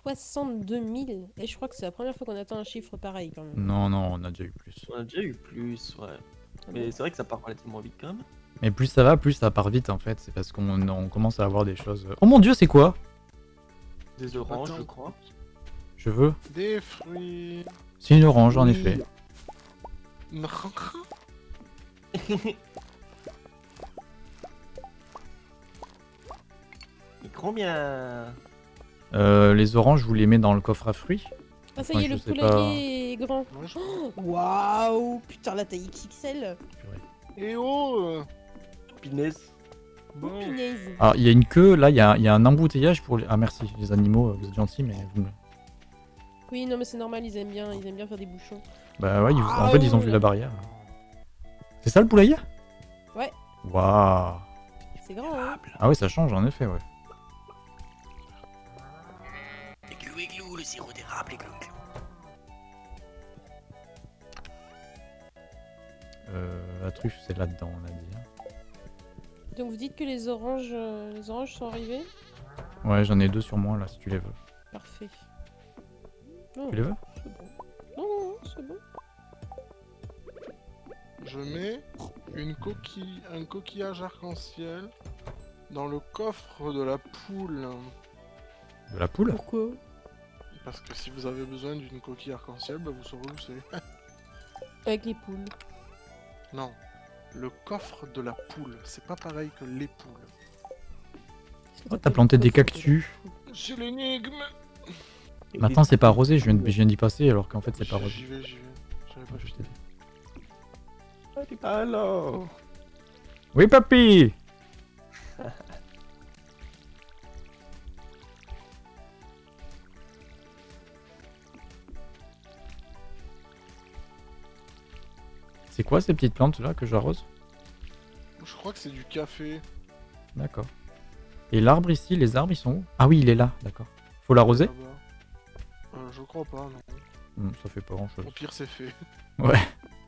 62 000. Et je crois que c'est la première fois qu'on atteint un chiffre pareil quand même. Non, non, on a déjà eu plus. On a déjà eu plus, ouais. Ah Mais bon. c'est vrai que ça part relativement vite quand même. Mais plus ça va, plus ça part vite en fait. C'est parce qu'on commence à avoir des choses. Oh mon dieu, c'est quoi? Des oranges, Attends. je crois. Je veux. Des fruits. C'est une orange en Oui. effet. Non. Et combien? Les oranges, je vous les mets dans le coffre à fruits. Ah ça y est, Enfin, le je sais poulailler est grand. Moi, je- Waouh, putain la taille XXL. Eh oh Pinesse. Bon. Punaise. Alors, il y a une queue, là, il y a un embouteillage pour les... Ah merci, les animaux, vous êtes gentils, mais... Oui, non mais c'est normal, ils aiment bien faire des bouchons. Bah ouais, en fait, ils ont vu la barrière. C'est ça le poulailler? Ouais. Waouh. C'est grand, hein. Ah oui, ça change en effet, ouais. Igloo, igloo, le sirop d'érable, igloo, igloo. La truffe, c'est là-dedans, on a dit. Hein. Donc vous dites que les oranges sont arrivées? Ouais, j'en ai 2 sur moi, là, si tu les veux. Parfait. Non, Tu les veux? c'est bon. Non, c'est bon. Je mets un coquillage arc-en-ciel dans le coffre de la poule. De la poule? Pourquoi? Parce que si vous avez besoin d'une coquille arc-en-ciel, bah vous saurez où c'est. Avec les poules. Non. Le coffre de la poule, c'est pas pareil que les poules. Oh, t'as planté des cactus. C'est l'énigme. Maintenant, c'est pas rosé, je viens d'y passer, alors qu'en fait, c'est pas rosé. J'y vais. J'avais pas fini. Alors. Oui, papy! C'est quoi ces petites plantes là que j'arrose? Je crois que c'est du café. D'accord. Et l'arbre ici, les arbres ils sont où? Ah oui, il est là, d'accord. Faut l'arroser? Là-bas. Je crois pas, non. Ça fait pas grand chose. Au pire, c'est fait. Ouais.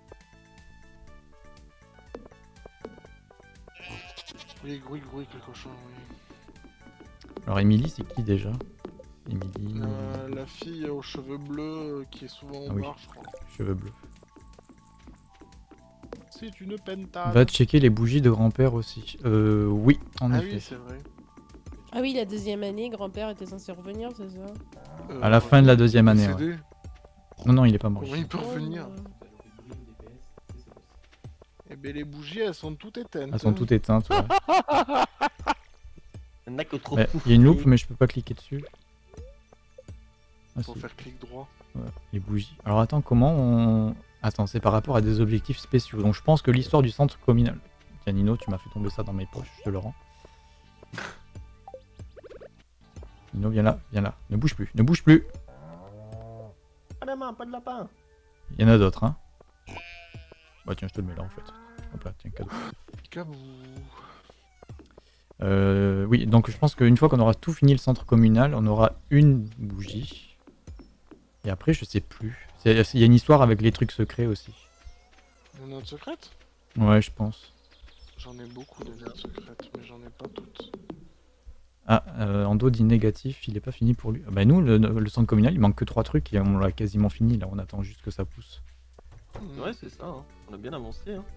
Oui, grouille, le cochon, oui. Alors, Émilie, c'est qui déjà? Émilie. La fille aux cheveux bleus qui est souvent au Ah oui. bar, je crois. Cheveux bleus. C'est une pentade. Va checker les bougies de grand-père aussi. Oui, en Ah effet. oui, c'est vrai. Ah oui, la deuxième année, grand-père était censé revenir, c'est ça? À la fin de la deuxième année, ouais. décédé. Non, non, il est pas mort. Comment il peut revenir? Oh, Eh ben les bougies, elles sont toutes éteintes. Elles sont toutes éteintes, ouais. Il y en a que trop. Mais il y a une loupe, mais je peux pas cliquer dessus. Ah, Faut si. faire clic droit. Ouais, les bougies. Alors attends, comment on... Attends, c'est par rapport à des objectifs spéciaux. Donc je pense que l'histoire du centre communal... Tiens Nino, tu m'as fait tomber ça dans mes poches, je te le rends. Nino, viens là, viens là. Ne bouge plus, ne bouge plus. Pas de main, pas de lapin. Il y en a d'autres, hein. Bah tiens, je te le mets là en fait. Hop là, tiens, cadeau. Cabou. Oui, donc je pense qu'une fois qu'on aura tout fini le centre communal, on aura une bougie. Et après, je sais plus. Il y a une histoire avec les trucs secrets aussi. Une note secrète? Ouais, je pense. J'en ai beaucoup de notes secrètes, mais j'en ai pas toutes. Ah, Ando dit négatif, il est pas fini pour lui. Ah bah nous, le centre communal, il manque que 3 trucs et on l'a quasiment fini. Là, on attend juste que ça pousse. Ouais, c'est ça. Hein. On a bien avancé. Hein.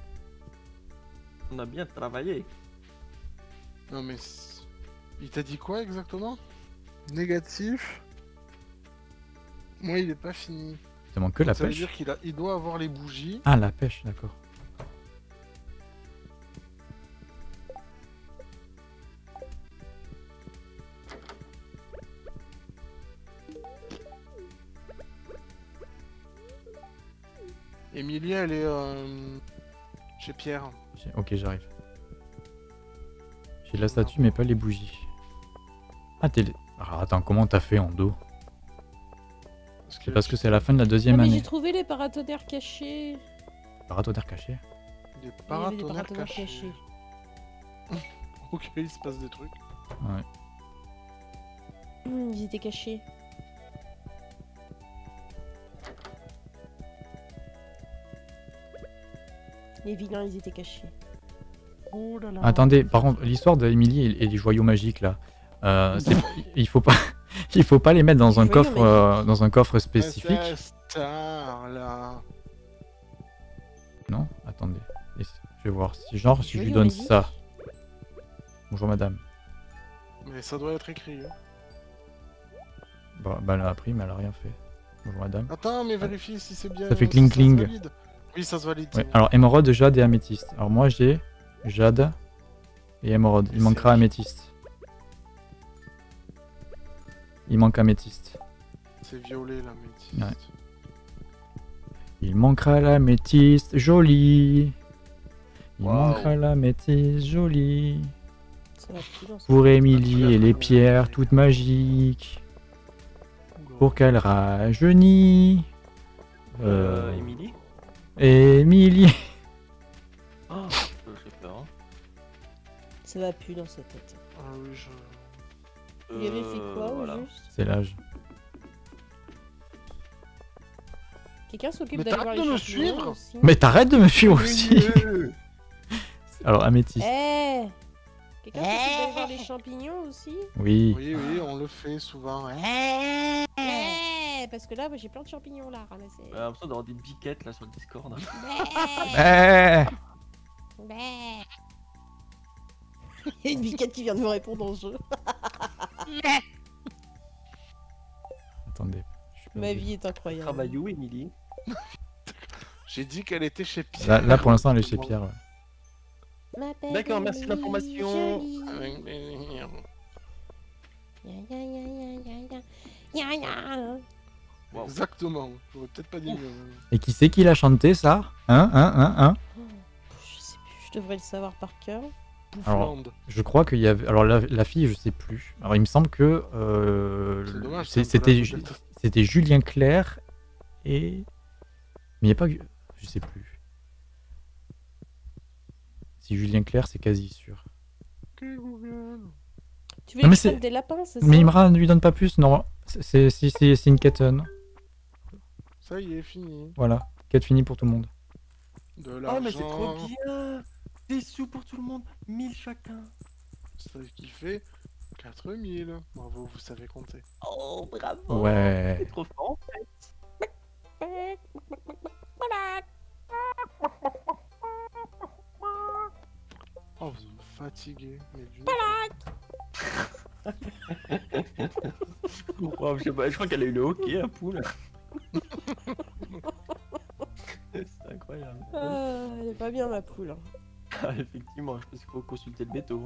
On a bien travaillé. Non mais... Il t'a dit quoi exactement? Négatif. Moi, il est pas fini. Ça manque que la Ça veut pêche. dire qu'il doit avoir les bougies. Ah, la pêche, d'accord. Emilie, elle est chez Pierre. Ok, j'arrive. J'ai la statue, mais pas les bougies. Ah, alors attends, comment t'as fait en dos? C'est parce que c'est à la fin de la Ah deuxième mais année. j'ai trouvé les paratonnerres cachés. Paratonnerre caché. Des Il y avait des paratonnerres paratonnerres cachés. Ok, il se passe des trucs. Ouais. Ils étaient cachés. Les vilains, ils étaient cachés. Oh là là. Attendez, par contre, l'histoire d'Emily et les joyaux magiques là. Il faut pas. Il faut pas les mettre dans un Joyeux, coffre, mec. dans un coffre spécifique. Star, là. Non, attendez. Je vais voir si genre si je lui Joyeux, donne Mehdi. ça. Bonjour madame. Mais ça doit être écrit. Hein. Bah, elle a appris mais elle a rien fait. Bonjour madame. Attends, mais vérifie si c'est bien. Ça fait si cling se cling. valide. Oui, ça se valide. Ouais, c'est bon. alors émeraude, jade et améthyste. Alors moi j'ai jade et émeraude. Il Et manquera c'est- améthyste. Il manque améthyste. C'est violet la métisse. Ouais. Il manquera l'améthyste jolie. Il Waouh. manquera l'améthyste jolie. Ça va plus dans ce- Pour Émilie très et les bien. pierres toutes magiques. Pour qu'elle rajeunisse. Émilie Émilie. Oh, j'ai peur. Hein. Ça va plus dans sa tête. Ah oui, je. Il avait fait quoi au voilà. juste? C'est l'âge. Quelqu'un s'occupe Mais d'aller t'arrêtes voir de les me champignons suivre aussi? Mais t'arrêtes de me suivre aussi. Alors améthyste. Eh Quelqu'un s'occupe d'aller voir les champignons aussi? Oui. Oui, oui, on le fait souvent. Hein. Eh Parce que là, moi, j'ai plein de champignons là à ramasser. J'ai l'impression d'avoir des biquettes là sur le Discord. Bé. Eh, Bé. Il y a une biquette qui vient de me répondre en jeu. attendez. je suis Ma perdu. vie est incroyable. Travaille où, Émilie? J'ai dit qu'elle était chez Pierre. Là pour l'instant elle est chez Pierre. Ouais. Ma belle D'accord, merci de Émilie l'information. jolie. Ya, ya, ya, ya, ya, ya. Ya, ya. Wow. Exactement. J'aurais peut-être pas dit mieux. Et qui c'est qui l'a chanté ça? Hein? Je sais plus, je devrais le savoir par cœur. Pouflande. Je crois qu'il y avait. Alors la fille, je sais plus. Alors il me semble que C'est dommage. c'était Julien Clerc et. Mais il n'y a pas. Je sais plus. Si Julien Clerc, c'est quasi sûr. Tu veux Non, que mais je c'est- prenne des lapins, c'est ça? Mais Imra ne lui donne pas plus, non. C'est une quête. Non. Ça y est, fini. Voilà. Quête finie pour tout le monde. De Oh, l'argent. mais c'est trop bien! Des sous pour tout le monde, 1000 chacun. C'est ce qui fait 4000. Bravo, vous savez compter. Oh, bravo! Ouais. C'est trop fort. Oh, vous me fatiguez. Mais d'une... Wow, je sais pas, je crois qu'elle a eu le hockey, la poule. C'est incroyable. Ah, elle est pas bien ma poule. Hein. Ah, effectivement, je pense qu'il faut consulter le béto.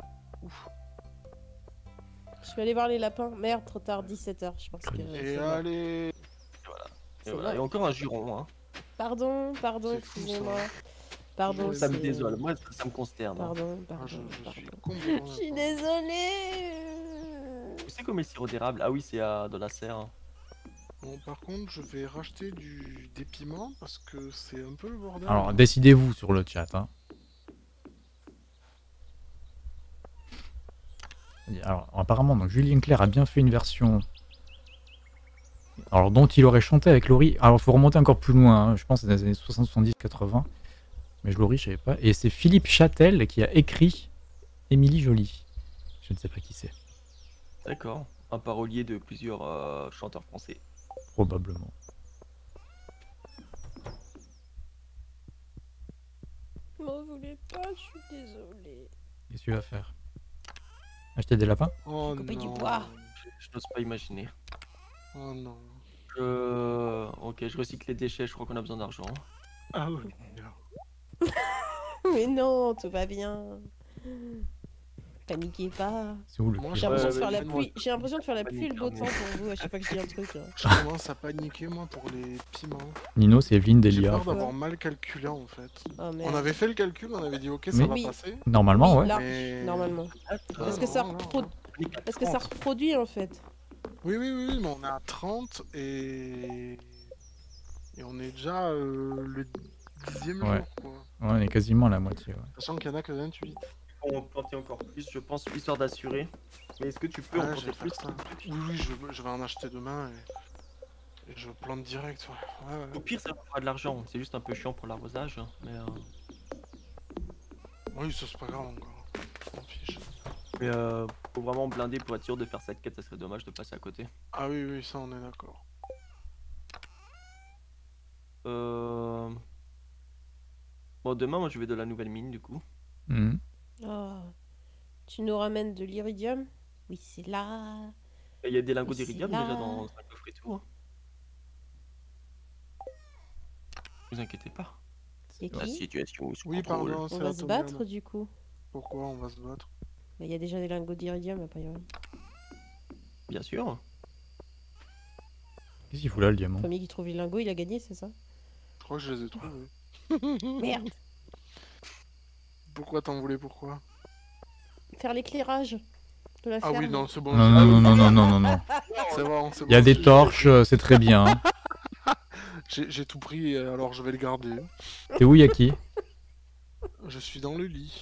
Je vais aller voir les lapins. Merde, trop tard, 17h, je pense que... Et c'est bon. allez. Et C'est voilà, bon. et encore un juron, hein. Pardon, C'est fou, excusez-moi. ça. Pardon, Ça me c'est- désole, moi ça me consterne. Hein. Pardon, Ah, pardon, je suis pardon. complètement Je suis d'accord. désolée. Vous savez combien le sirop d'érable? Ah oui, c'est dans la serre. Hein. Bon, par contre, je vais racheter des piments parce que c'est un peu le bordel. Alors décidez-vous sur le chat. Hein. Alors apparemment, donc Julien Clerc a bien fait une version. Alors dont il aurait chanté avec Laurie. Alors faut remonter encore plus loin. Hein. Je pense que c'est dans les années 60, 70, 80. Mais Laurie, je savais pas. Et c'est Philippe Châtel qui a écrit Émilie Jolie. Je ne sais pas qui c'est. D'accord. Un parolier de plusieurs chanteurs français. Probablement. M'en voulez pas, je suis désolée. Qu'est-ce que tu vas faire? Acheter des lapins? Oh couper du non. bois. Je n'ose pas imaginer. Oh non. Ok, je recycle les déchets, je crois qu'on a besoin d'argent. Ah oui. Mais non, tout va bien. Paniquez pas. C'est où le Moi, cul, J'ai là l'impression de ouais, faire la ouais, pluie. J'ai l'impression de faire la pluie et le beau panique, temps pour vous à chaque fois que je dis un truc. Là. Je commence à paniquer, moi, pour les piments. Nino, c'est Evelyne J'ai Delia. peur d'avoir mal calculé, en fait. Oh, merde. On avait fait le calcul, on avait dit ok, ça Mais- va Oui. passer. Normalement, Oui, ouais. là, Mais- normalement. Parce que non, ça non, Parce que ça reproduit en fait. Oui, mais on est à 30 et on est déjà le 10e Ouais. jour, quoi. Ouais, on est quasiment à la moitié. Ouais. Sachant qu'il y en a que 28. On peut planter encore plus, je pense, histoire d'assurer. Mais est-ce que tu peux en Ah, planter je vais plus faire ça. Oui, je vais en acheter demain et je plante direct. Ouais. Au pire, ça fera de l'argent. C'est juste un peu chiant pour l'arrosage. Mais, Oui, ça c'est pas grave encore. On s'en fiche. mais Faut vraiment blinder pour être sûr de faire cette quête, ça serait dommage de passer à côté. Ah oui, oui, ça on est d'accord. Bon, demain, moi je vais de la nouvelle mine du coup. Mhm. Oh. Tu nous ramènes de l'iridium? Oui, c'est là. Et il y a des lingots Mais c'est d'iridium là. déjà dans un coffre et tout. Hein. Vous inquiétez pas. Y a La qui? situation est sous Oui, contrôle. pardon, On c'est va la se Tomiane. battre du coup. Pourquoi on va se battre? Il y a déjà des lingots d'iridium a priori. Bien sûr. Qu'est-ce qu'il fout là, le diamant? Le premier qui trouve les lingots, il a gagné, c'est ça? Je crois que je les ai trouvés. Merde! Pourquoi t'en voulais, pourquoi? Faire l'éclairage de la Ah ferme. oui, non, c'est bon. Non, j'ai- non, non, non, non, non, non, non. C'est bon, c'est Il y a bon, des j'ai- torches, c'est très bien. Hein. J'ai tout pris, alors je vais le garder. T'es où, Yaki? Je suis dans le lit.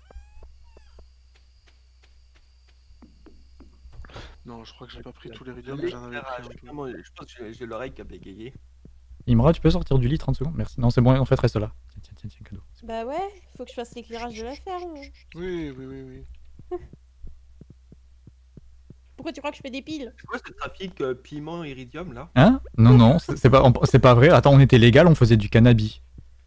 Non, je crois que j'ai pas pris tous les iridiums, mais j'en avais pris un peu. Vraiment, je pense que j'ai l'oreille qui a bégayé. Imra, tu peux sortir du lit 30 secondes? Merci. Non, c'est bon, en fait, reste là. Tiens, tiens, tiens, tiens, cadeau. Bah ouais, faut que je fasse l'éclairage de la ferme. Oui, oui, oui, oui. Pourquoi tu crois que je fais des piles? C'est quoi ce trafic piment iridium là? Hein? Non, non, c'est pas vrai. Attends, on était légal, on faisait du cannabis.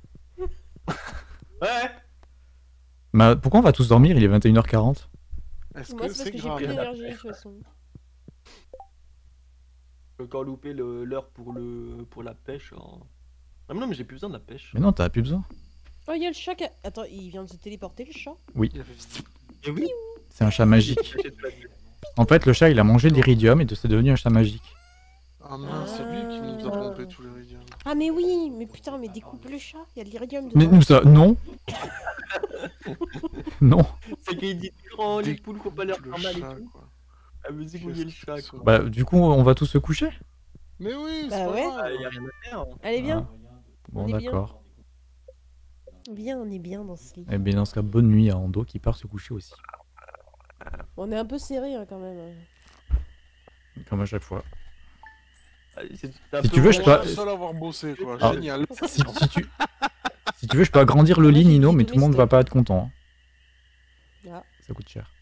Ouais. Bah, pourquoi on va tous dormir? Il est 21h40. Est-ce Moi, que c'est parce c'est que j'ai grave? plus d'énergie de toute façon. J'ai encore loupé l'heure pour la pêche. Ah mais non mais j'ai plus besoin de la pêche. Mais non, t'as plus besoin. Oh, il y a le chat qui a... Attends, il vient de se téléporter le chat? Oui, Il a fait... Et oui. c'est un chat magique. En fait, le chat, il a mangé de l'iridium et c'est devenu un chat magique. Ah mince, c'est lui qui nous a pompé tous les iridiums. Ah mais oui, mais putain, mais découpe le chat, il y a de l'iridium Mais dedans. nous, ça, non. Non. C'est qu'il dit oh les poules faut pas leur Le faire mal et chat, tout. quoi. Ah mais c'est mouiller le chat quoi. Bah, du coup, on va tous se coucher. Mais oui, Bah c'est pas ouais. Ah, grave. y a rien à faire. Allez, viens. Bon, On est bien. d'accord. Viens, on est bien dans ce lit. Eh bien, dans ce cas, bonne nuit à Ando qui part se coucher aussi. On est un peu serré hein, quand même. Comme à chaque fois. Ah, c'est un Si peu tu veux, je long, peux- hein. Je suis le seul à avoir bossé, quoi. Ah. Génial. Si tu veux, je peux agrandir le Moi, lit, j'ai Nino, pris mais tous tout le monde mes va stocks. pas être content. Hein. Ah. Ça coûte cher.